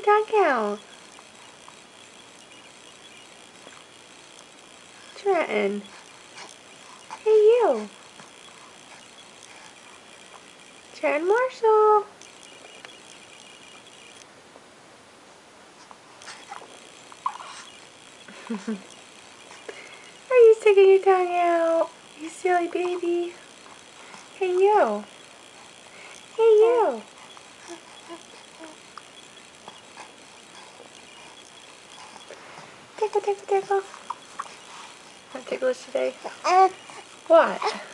your tongue out. Trenton. Hey, you. Trenton Marshall. Are you sticking your tongue out? You silly baby. Hey, you. Hey, you. Tickle, tickle, tickle. Not ticklish today. What?